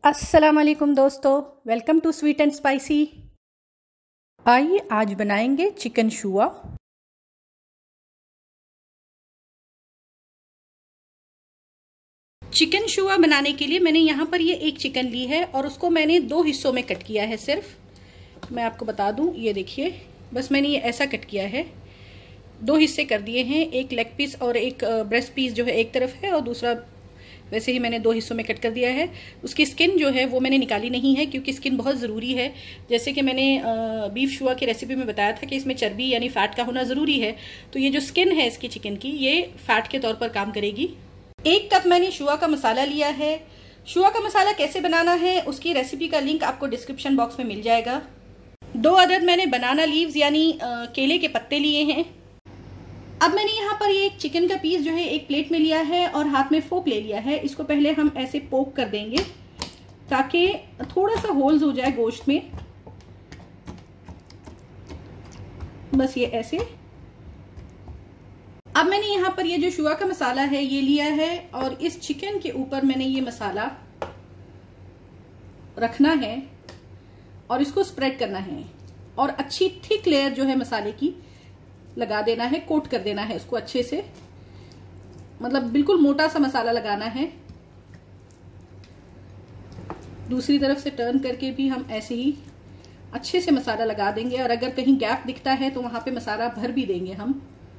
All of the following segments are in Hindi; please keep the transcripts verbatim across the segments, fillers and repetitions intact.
अस्सलाम वालेकुम दोस्तों, welcome to sweet and spicy. आइए आज बनाएंगे चिकन शुआ। चिकन शुआ बनाने के लिए मैंने यहाँ पर ये एक चिकन ली है और उसको मैंने दो हिस्सों में कट किया है। सिर्फ मैं आपको बता दूँ, ये देखिए, बस मैंने ये ऐसा कट किया है। दो हिस्से कर दिए हैं, एक लेग पीस और एक ब्रेस्ट पीस जो है एक तरफ है और दूसरा वैसे ही मैंने दो हिस्सों में कट कर दिया है। उसकी स्किन जो है वो मैंने निकाली नहीं है क्योंकि स्किन बहुत ज़रूरी है। जैसे कि मैंने बीफ शुआ की रेसिपी में बताया था कि इसमें चर्बी यानी फ़ैट का होना ज़रूरी है, तो ये जो स्किन है इसकी चिकन की, ये फ़ैट के तौर पर काम करेगी। एक कप मैंने शुआ का मसाला लिया है। शुआ का मसाला कैसे बनाना है उसकी रेसिपी का लिंक आपको डिस्क्रिप्शन बॉक्स में मिल जाएगा। दो अदद मैंने बनाना लीव्स यानी केले के पत्ते लिए हैं। अब मैंने यहाँ पर ये एक चिकन का पीस जो है एक प्लेट में लिया है और हाथ में फोक ले लिया है। इसको पहले हम ऐसे पोक कर देंगे ताकि थोड़ा सा होल्स हो जाए गोश्त में। बस ये ऐसे। अब मैंने यहाँ पर ये जो शुआ का मसाला है ये लिया है और इस चिकन के ऊपर मैंने ये मसाला रखना है और इसको स्प्रेड करना है और अच्छी थिक लेयर जो है मसाले की लगा देना है, कोट कर देना है उसको अच्छे से, मतलब बिल्कुल मोटा सा मसाला लगाना है। दूसरी तरफ से टर्न करके भी हम ऐसे ही अच्छे से मसाला लगा देंगे और अगर कहीं गैप दिखता है तो वहां पे मसाला भर भी देंगे हम।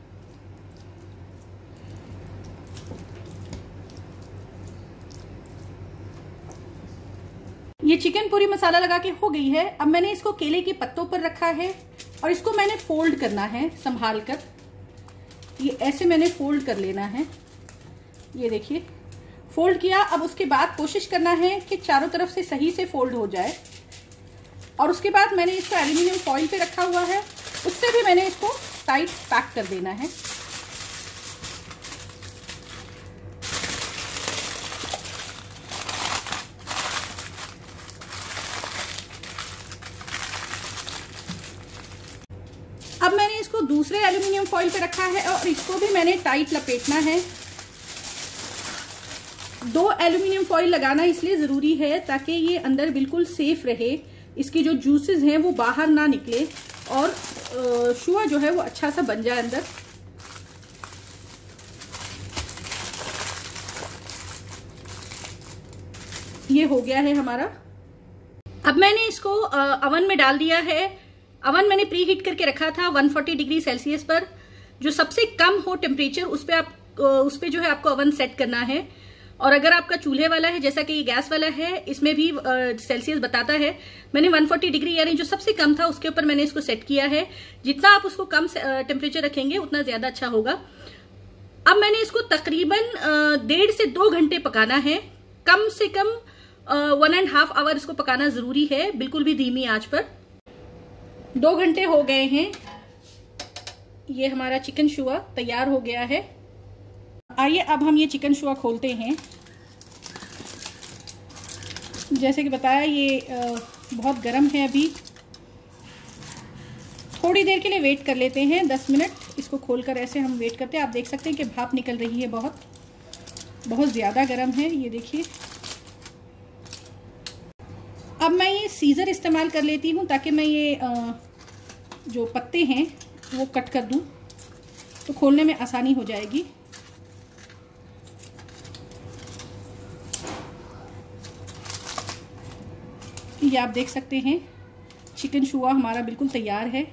ये चिकन पूरी मसाला लगा के हो गई है। अब मैंने इसको केले के पत्तों पर रखा है और इसको मैंने फोल्ड करना है संभाल कर। ये ऐसे मैंने फोल्ड कर लेना है, ये देखिए फोल्ड किया। अब उसके बाद कोशिश करना है कि चारों तरफ से सही से फोल्ड हो जाए और उसके बाद मैंने इसको एल्यूमिनियम फॉइल पे रखा हुआ है, उससे भी मैंने इसको टाइट पैक कर देना है। अब मैंने इसको दूसरे एल्यूमिनियम फॉइल पे रखा है और इसको भी मैंने टाइट लपेटना है। दो एल्यूमिनियम फॉइल लगाना इसलिए ज़रूरी है ताकि ये अंदर बिल्कुल सेफ रहे, इसकी जो जूसेस हैं वो बाहर ना निकले और शुआ जो है वो अच्छा सा बन जाए अंदर। ये हो गया है हमारा। अब मैंने इसको अवन में डाल दिया है। अवन मैंने प्री हीट करके रखा था एक सौ चालीस डिग्री सेल्सियस पर। जो सबसे कम हो टेम्परेचर उस पे आप उस पे जो है आपको अवन सेट करना है। और अगर आपका चूल्हे वाला है जैसा कि ये गैस वाला है, इसमें भी सेल्सियस बताता है। मैंने एक सौ चालीस डिग्री यानी जो सबसे कम था उसके ऊपर मैंने इसको सेट किया है। जितना आप उसको कम टेम्परेचर रखेंगे उतना ज्यादा अच्छा होगा। अब मैंने इसको तकरीबन डेढ़ से दो घंटे पकाना है। कम से कम वन एंड हाफ आवर इसको पकाना जरूरी है, बिल्कुल भी धीमी आंच पर। दो घंटे हो गए हैं, ये हमारा चिकन शुआ तैयार हो गया है। आइए अब हम ये चिकन शुआ खोलते हैं। जैसे कि बताया ये बहुत गर्म है, अभी थोड़ी देर के लिए वेट कर लेते हैं, दस मिनट इसको खोलकर ऐसे हम वेट करते हैं। आप देख सकते हैं कि भाप निकल रही है, बहुत बहुत ज़्यादा गर्म है, ये देखिए। अब मैं ये सीज़र इस्तेमाल कर लेती हूँ ताकि मैं ये जो पत्ते हैं वो कट कर दूँ तो खोलने में आसानी हो जाएगी। ये आप देख सकते हैं चिकन शुआ हमारा बिल्कुल तैयार है।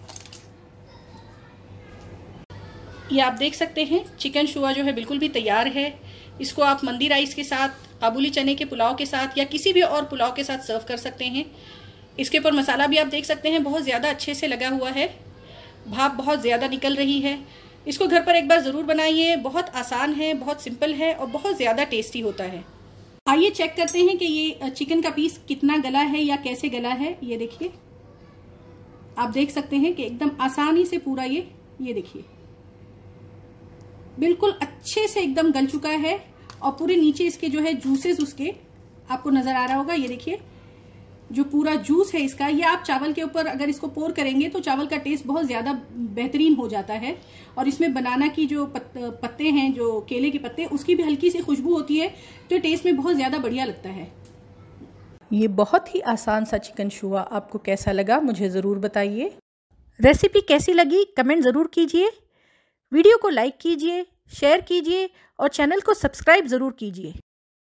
ये आप देख सकते हैं चिकन शुआ जो है बिल्कुल भी तैयार है। इसको आप मंदी राइस के साथ, काबुली चने के पुलाव के साथ या किसी भी और पुलाव के साथ सर्व कर सकते हैं। इसके ऊपर मसाला भी आप देख सकते हैं बहुत ज़्यादा अच्छे से लगा हुआ है, भाप बहुत ज़्यादा निकल रही है। इसको घर पर एक बार ज़रूर बनाइए, बहुत आसान है, बहुत सिंपल है और बहुत ज़्यादा टेस्टी होता है। आइए चेक करते हैं कि ये चिकन का पीस कितना गला है या कैसे गला है। ये देखिए, आप देख सकते हैं कि एकदम आसानी से पूरा ये ये देखिए बिल्कुल अच्छे से एकदम गल चुका है और पूरे नीचे इसके जो है जूसेस उसके आपको नजर आ रहा होगा। ये देखिए जो पूरा जूस है इसका, ये आप चावल के ऊपर अगर इसको पोर करेंगे तो चावल का टेस्ट बहुत ज्यादा बेहतरीन हो जाता है। और इसमें बनाना की जो पत, पत्ते हैं, जो केले के पत्ते, उसकी भी हल्की सी खुशबू होती है तो टेस्ट में बहुत ज्यादा बढ़िया लगता है। ये बहुत ही आसान सा चिकन शुआ आपको कैसा लगा मुझे ज़रूर बताइए। रेसिपी कैसी लगी कमेंट ज़रूर कीजिए। वीडियो को लाइक कीजिए, शेयर कीजिए और चैनल को सब्सक्राइब ज़रूर कीजिए।